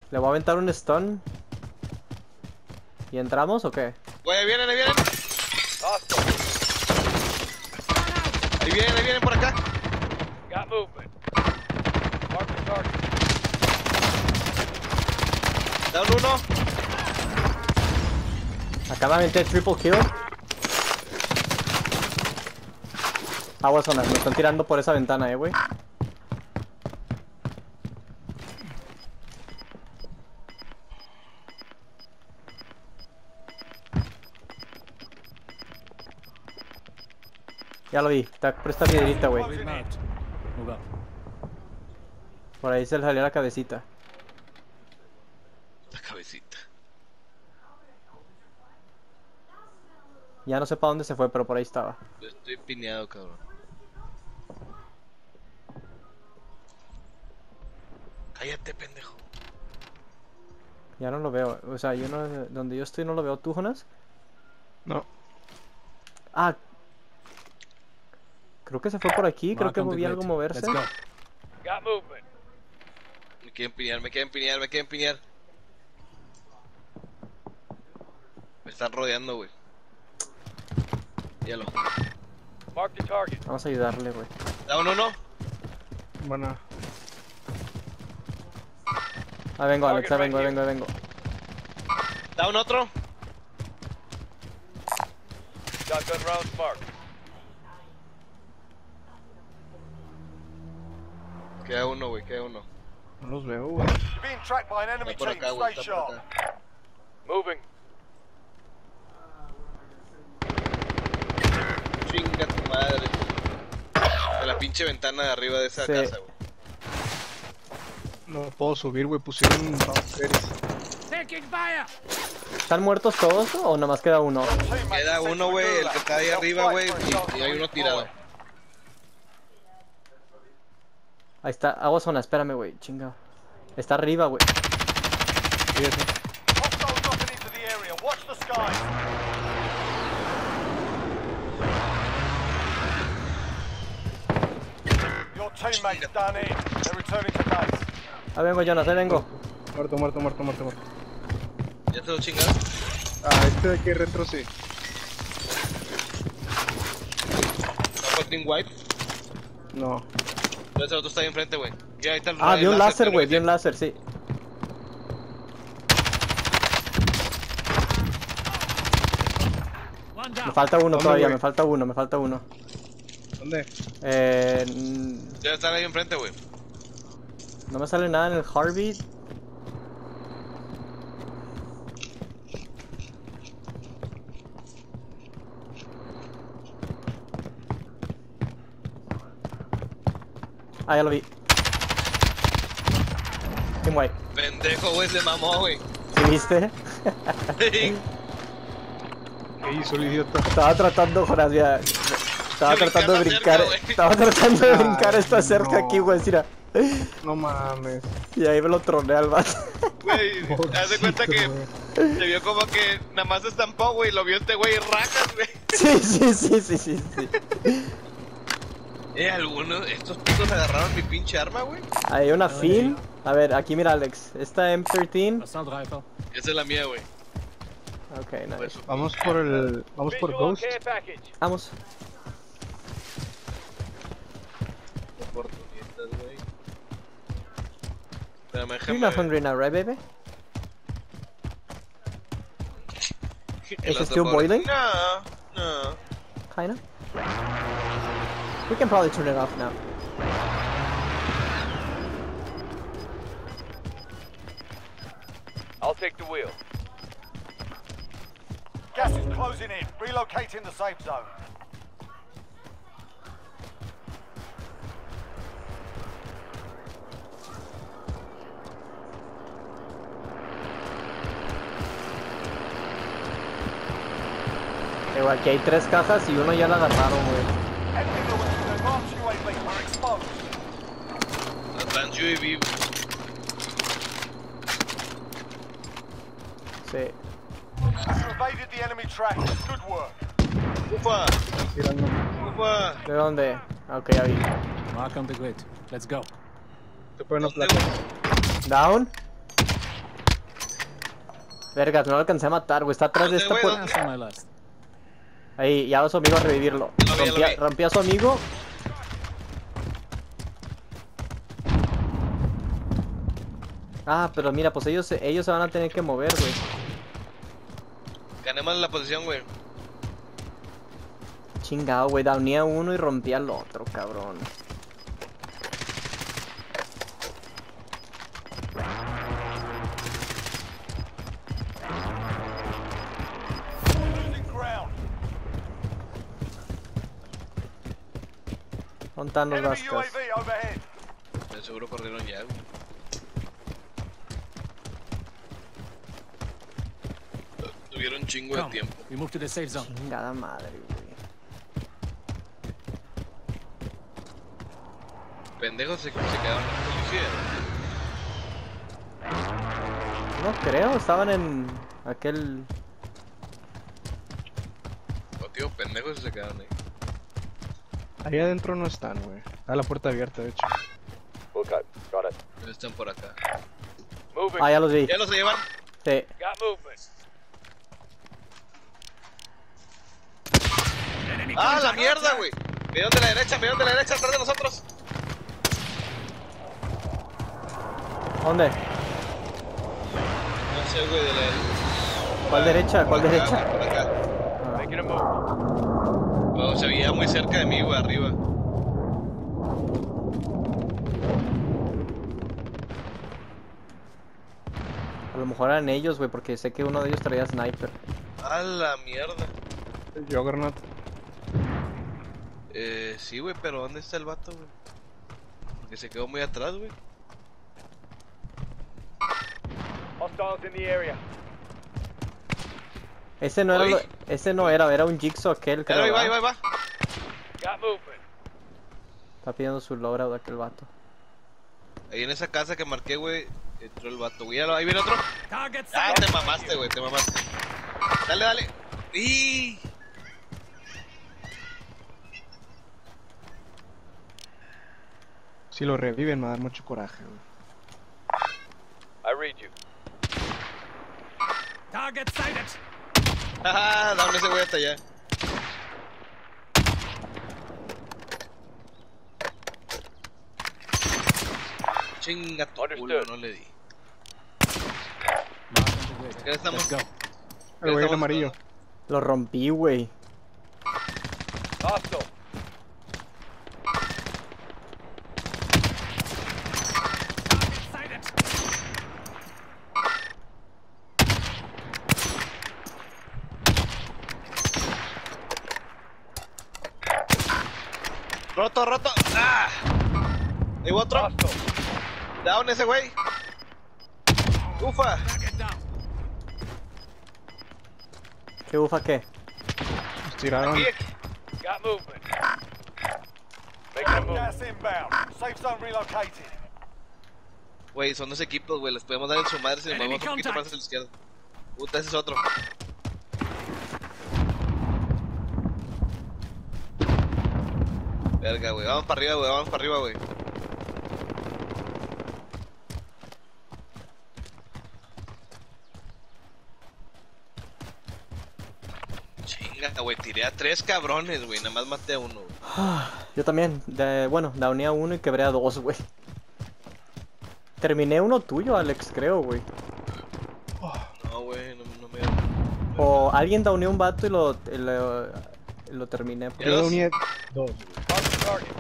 Le voy a aventar un stun. ¿Y entramos o qué? Güey, ahí vienen, ahí vienen. Ahí vienen por acá. Got movement. Mark the target. Down uno. Acá me aventé triple kill. Aguas zonas, me están tirando por esa ventana, güey. Ya lo vi, está por esta piedrita, güey. Move up. Por ahí se le salió la cabecita. La cabecita. Ya no sé para dónde se fue, pero por ahí estaba. Yo estoy pineado, cabrón. Cállate, pendejo. Ya no lo veo, o sea, yo no, donde yo estoy no lo veo. ¿Tú, Jonas? No. Ah, creo que se fue por aquí, creo que vi algo moverse. Let's go. Got movement. Me quieren pinear, me quieren pinear, me quieren pinear. Me están rodeando, güey. Míralo. Mark the target. Vamos a ayudarle, güey. Down uno. Bueno. Ahí vengo, Alex, ahí vengo. Down otro. Shotgun rounds marked. Queda uno, güey, queda uno. No los veo, güey. You're being tracked by an enemy Está por team. acá, güey, Stay está por sharp. acá. Moving. Chinga tu madre. De la pinche ventana de arriba de esa Sí. casa, güey. No puedo subir, güey. Pusieron bounceres. ¿Están muertos todos o nomás queda uno? Queda uno, güey, el que está ahí arriba, güey, y hay uno tirado. Ahí está, agua zona, espérame, güey, chinga. Está arriba, güey. Fíjate. Hostiles dropping into the area. Watch the skies. Your teammates done in. They're returning to base. Ahí vengo, Jonas, ahí vengo. Muerto. Ya te lo chingaron. Ah, este de aquí retro sí. ¿No fue Team White? No. Entonces el otro está ahí enfrente, güey. Ya, ahí está el Ah, vi un láser, güey, que vi un láser, sí. Me falta uno ¿Dónde, todavía, güey? me falta uno. ¿Dónde? Ya están ahí enfrente, güey. No me sale nada en el Heartbeat. Ah, ya lo vi. Team White. Pendejo, güey, se mamó, güey. ¿Sí viste? ¿Qué hizo el idiota? Estaba tratando, Jonas, ya. Estaba De tratando de brincar brincar. más cerca, güey. Estaba tratando de brincar esta cerca no. aquí, güey, mira. No mames. Y ahí me lo troné al vato. Güey, haz de cuenta que se vio como que nada más se estampó, güey, lo vio este güey rajas, güey. Sí. Algunos, estos putos agarraron mi pinche arma, güey. Hay una fin. A ver, aquí mira, Alex. Esta M13. Assault rifle. Esa es la mía, güey. Ok, nice. Vamos por Visual on Ghost. care package. Vamos. Oportunistas, güey. Espérame, You're déjame. not hungry now, right, baby? El Is it otro still pobre. boiling? No. Kinda. We can probably turn it off now. I'll take the wheel. Gas is closing in. Relocating the safe zone. Aquí hay 3 cajas y uno ya la agarraron, güey. Enemy launching an advanced UAV. We're exposed. Advance UAV. Sí. You evaded the enemy track. Good work. Ufa, Tirando. ufa. ¿De dónde? Ok, ya vi. Mark on the grid. Let's go. Te ponen una ¿Dónde, placa. güey? Down. Verga, no lo alcancé a matar, güey. Está atrás de esta güey, puerta. ¿dónde? That's on my list. Ahí, ya va su amigo a revivirlo. Lo vi, lo vi. Rompí a su amigo. Ah, pero mira, pues ellos se van a tener que mover, güey. Ganemos la posición, güey. Chingado, güey. Downé a uno y rompí al otro, cabrón. Losing ground. ¿Dónde están los Enemy vascas? UAV overhead. De seguro corrieron ya, güey. Tuvieron un chingo de Come. tiempo. We move to the safe zone. Chingada madre, güey. Pendejos se quedaron en la policía. No creo, estaban en aquel... O tío, pendejos se quedaron ahí. Ahí adentro no están, güey. Está la puerta abierta, de hecho. Okay, got it. Ellos están por acá. Moving. Ah, ya los vi. ¿Ya los llevan? Sí. Got movement. Enemy ¡Ah, la contact. mierda, güey! Vieron de la derecha, atrás de nosotros. ¿Dónde? No sé, güey, de la... ¿Cuál derecha? ¿Cuál Por acá, derecha? Por acá. Ah, Making a move. Oh, se veía muy cerca de mí, güey, arriba. a lo mejor eran ellos, güey, porque sé que uno de ellos traía sniper. ¡A la mierda! El Juggernaut. Sí, güey, pero ¿dónde está el vato, güey? Porque se quedó muy atrás, güey. Hostiles in the area. Ese no era, Oye. ese no era un Jigsaw aquel, creo. Ahí va, ¿verdad? ahí va. Got movement. Está pidiendo su logra de aquel vato. Ahí en esa casa que marqué, güey, entró el vato, güey. Ahí viene otro. Target Ah, sighted. te mamaste, güey, te mamaste. Dale, dale. ¡Y! Si lo reviven me va a dar mucho coraje, güey. I read you. Target sighted. ¡Ah! Dame ese güey hasta allá. Chinga tu culo, Understood. no le di. Mark on the grid. Ya estamos. Let's go. El güey en estamos amarillo. Lo rompí, güey. Hostile. Target sighted. Roto, roto. ¡Ah! Hay otro. Hostile. Down ese güey. Ufa. Target down. ¿Qué ufa qué? Nos tiraron. Aquí. Got movement. Making a move. Gas inbound. Safe zone relocated. Güey, son dos equipos, güey. Les podemos dar en su madre si nos Enemy movemos un poquito contact. más hacia la izquierda. Puta, ese es otro. Verga, güey. Vamos para arriba, güey. Vamos para arriba, güey. Chinga, güey. Tiré a 3 cabrones, güey. Nada más maté a uno, güey. Yo también. Bueno, downé a uno y quebré a dos, güey. Terminé uno tuyo, Alex, creo, güey. No, güey. No me... O alguien downeó un vato y lo terminé. Ya Yo los- uní dos, güey. Mark the target.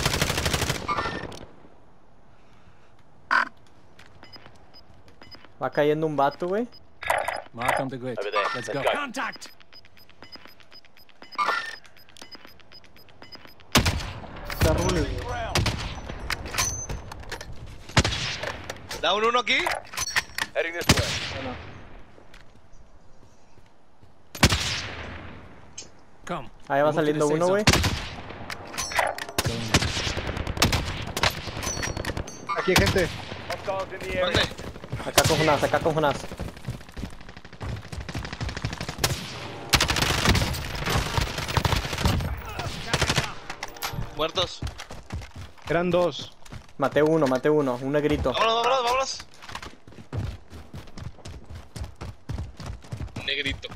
Va cayendo un vato, güey. Mark on the grid. Over there. Let's Let's go. go. Contact. Está Rule, Losing ground. Down uno aquí. Heading this way. Come. Ahí va Move to the saliendo safe uno, zone. güey. Aquí hay gente. Hostiles in the area. ¿Dónde? Acá con Jonás, acá con Jonás. Muertos. Eran dos. Maté uno, un negrito. Vámonos, vámonos, vámonos. negrito.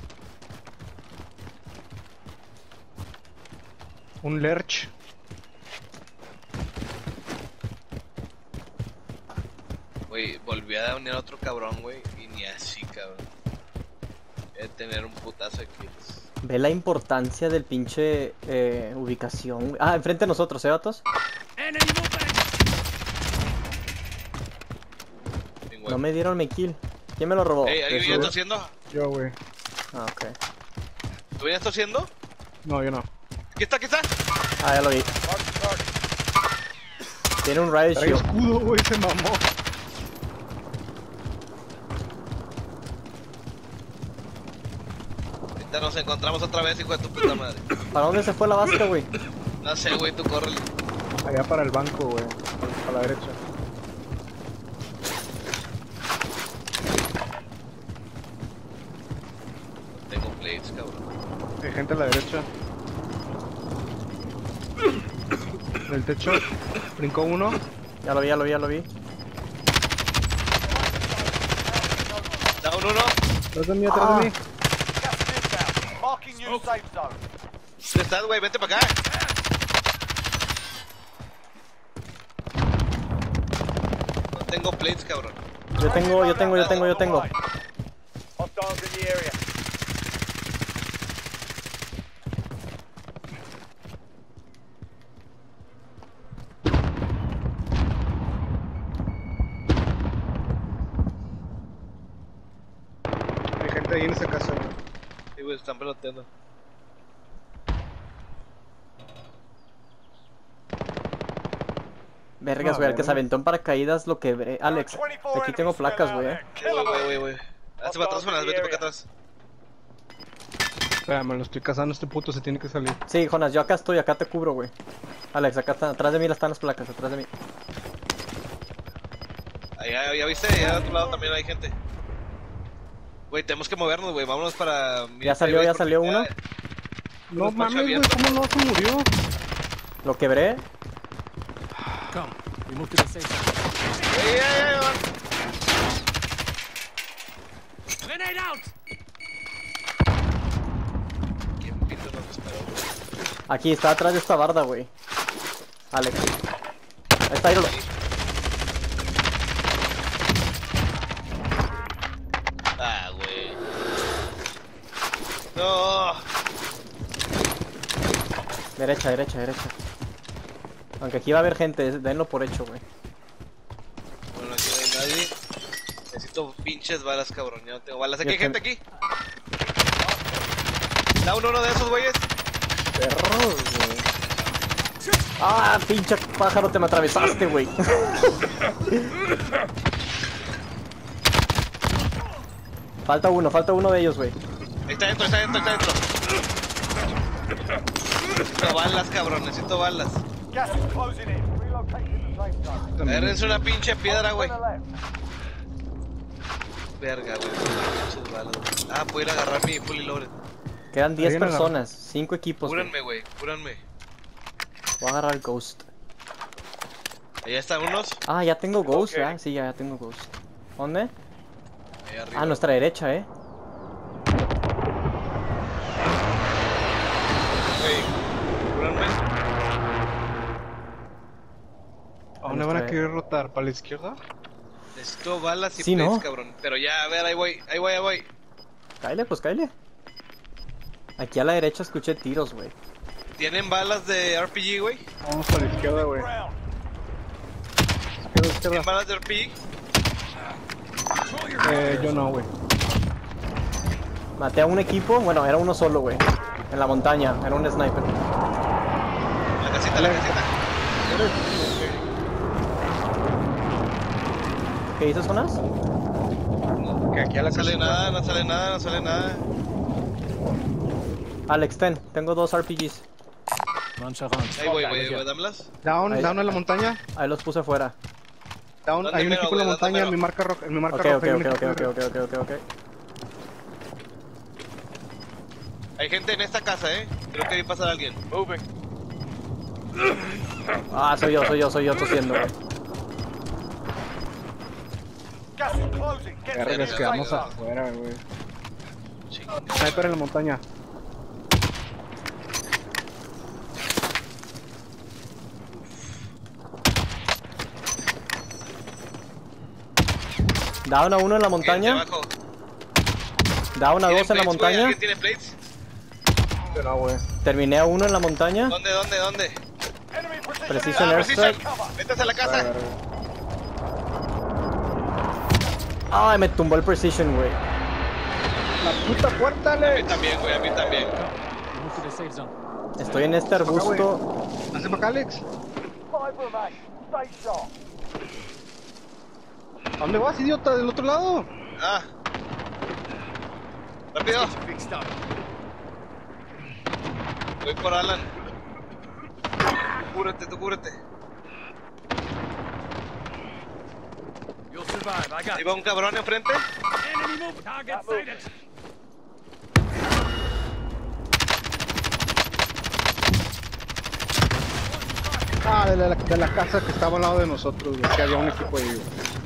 Un Lerch. Güey, volví a unir a otro cabrón, güey. Y ni así, cabrón. Debe tener un putazo de kills. Ve la importancia del pinche ubicación, güey. Ah, enfrente de nosotros, vatos? Bien, güey. No me dieron mi kill. ¿Quién me lo robó? Ey, ¿alguien viene tosiendo? Yo, güey. Ah, ok. ¿Tú vienes tosiendo? No, yo no. ¿Qué está? ¿Qué está? Ah, ya lo vi. Mark the target. Tiene un riot Trae shield. escudo, güey, se mamó. Ahorita nos encontramos otra vez, hijo de tu puta madre. ¿Para dónde se fue la vasca, güey? No sé, güey, tú córrele. Allá para el banco, güey. A la derecha. No tengo plates, cabrón. Hay gente a la derecha. Del techo. Brincó uno. Ya lo vi, ya lo vi, ya lo vi. Down uno. Atrás de mí, atrás de mí. Gas is inbound. Marking new safe zone. ¿Dónde estás, güey? Vente para acá. No tengo plates, cabrón. Yo tengo. Hostiles in the area. Hay gente ahí en esa casa. Sí, güey, están peloteando. Vergas, No, güey, el que se vergas. aventó en paracaídas lo quebré. Alex, aquí tengo placas, güey. Güey. Hazte para atrás, Jonas, vete para acá atrás. Espérame, lo estoy cazando. Este puto se tiene que salir. Sí, Jonas, yo acá estoy, acá te cubro, güey. Alex, acá está, atrás de mí están las placas, atrás de mí. Allá, ya viste, allá de otro lado también hay gente. Güey, tenemos que movernos, güey, vámonos para... Ya salió uno. No Espacio mames, güey, abierto. ¿cómo no se murió? Lo quebré. ¿Quién pito no me esperó, güey? Aquí, está atrás de esta barda, güey. Alex. Ahí está, ídolo. Ah, güey. No. Derecha. Aunque aquí va a haber gente, denlo por hecho, güey. Bueno, aquí no hay nadie. Necesito pinches balas, cabrón. Ya no tengo balas. Aquí Yo hay gente aquí. Da uno de esos, güeyes. Perros, güey. Ah, pinche pájaro, te me atravesaste, güey. Falta uno de ellos, güey. Ahí está dentro. Necesito balas, cabrón. Necesito balas. Gas is closing in. Relocating the safe zone. Agárrense una pinche piedra, güey. To the left. Verga, güey. Pinches balas, güey. Ah, puedo ir a agarrar mi fully loaded. Quedan 10 Ahí viene la- personas, 5 equipos, güey. Cúranme, güey. Cúranme. Voy a agarrar el Ghost. Allá están unos. Ah, ya tengo Ghost, Ok. ¿verdad? Sí, ya tengo Ghost. ¿Dónde? Ahí arriba. Ah, nuestra derecha, Güey, cúranme. ¿A dónde van a querer rotar? ¿Para la izquierda? Necesito balas y Sí, plates, ¿no? cabrón. Pero ya, a ver, ahí voy. Cáele, pues cáele. Aquí a la derecha escuché tiros, güey. ¿Tienen balas de RPG, güey? Vamos para la izquierda, güey. Ground. Izquierda. ¿Tienen balas de RPG? Yo no, güey. Maté a un equipo, bueno, era uno solo, güey. En la montaña, era un sniper. La casita. ¿Qué dices, Jonas? Que aquí a la No sale casita. no sale nada. Alex, tengo 2 RPGs. Ahí voy, dámelas. Down Ahí. en la montaña. Ahí los puse fuera. Down, ¿Dónde hay un mero, equipo en la güey? montaña, ¿Dónde en mi marca roja. En mi marca Ok, roja. ok, hay un ok, equipo ok, en la- ok. Hay gente en esta casa, Creo que vi pasar a alguien. Moving. Ah, soy yo tosiendo, güey. Gas is closing. Get to the Vergas, new quedamos safe zone. afuera, güey. Sniper en la montaña. Down a uno en la montaña. Down a dos en la montaña. ¿Alguien tiene plates? No, güey. Terminé a uno en la montaña. ¿Dónde? Enemy precision Precision airstrike. airstrike. Métase a la casa. Ay, me tumbó el precision, güey. La puta puerta, A mí Alex. también, güey, a mí también. Estoy en este arbusto. ¿Hace para acá, Alex? 5 remain. Stay sharp. ¿A dónde vas, idiota? ¿Del otro lado? Ah. Rápido. Voy por Alan. Tú cúbrete. Ahí va un cabrón enfrente. Ah, de la casa que estaba al lado de nosotros, güey. Que había un equipo ahí, güey.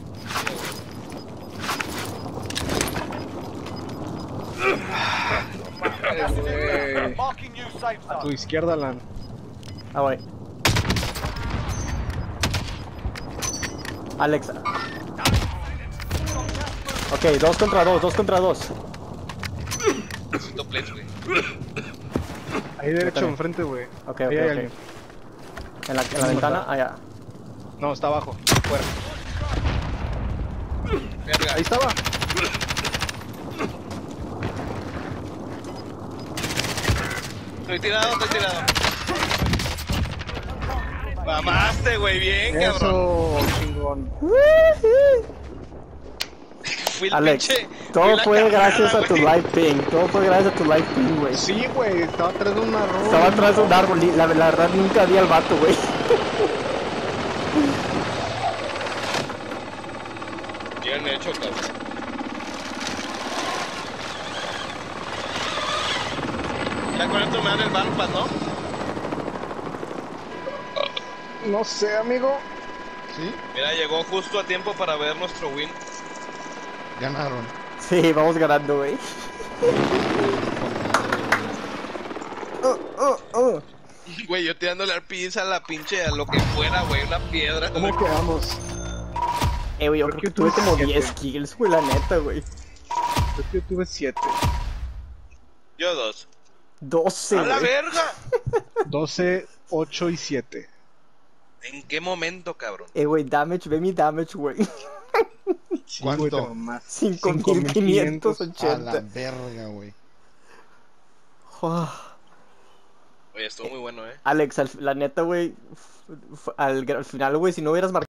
Güey. Marking new safe A tu zone. izquierda, Alan. Ah, voy. Alex. Ok, 2 contra 2. Necesito plates, güey. Ahí derecho, también. enfrente, güey. Ok, Ahí hay ok. alguien. En la ventana, allá. No, está abajo. Fuera. Verga. Ahí estaba. Estoy tirado. Mamaste, güey, bien, cabrón. Eso, chingón. Fui el Alex, pinche. fui todo la fue carnada, gracias a tu güey. live ping. Todo fue gracias a tu live ping, güey. Sí, güey. Estaba atrás de una ropa. Estaba atrás de un árbol y la verdad nunca vi al vato, güey. Bien hecho, cabrón. Ya con esto me dan el Battle Pass, ¿no? No sé, amigo. ¿Sí? Mira, llegó justo a tiempo para ver nuestro win. Ganaron. Sí, vamos ganando, güey. Güey, yo tirándole al pizza a la pinche, a lo que fuera, güey, una piedra. ¿Cómo quedamos? Güey, yo creo que tuve como 10 kills, güey, la neta, güey. Creo que yo tuve 7. Yo 2. 12, ¡A la güey. verga! 12, 8 y 7. ¿En qué momento, cabrón? Güey, damage, ve mi damage, güey. ¿Cuánto? 5580. A la verga, güey. Oye, estuvo muy bueno, Alex, la neta, güey, al final, güey, si no hubieras marcado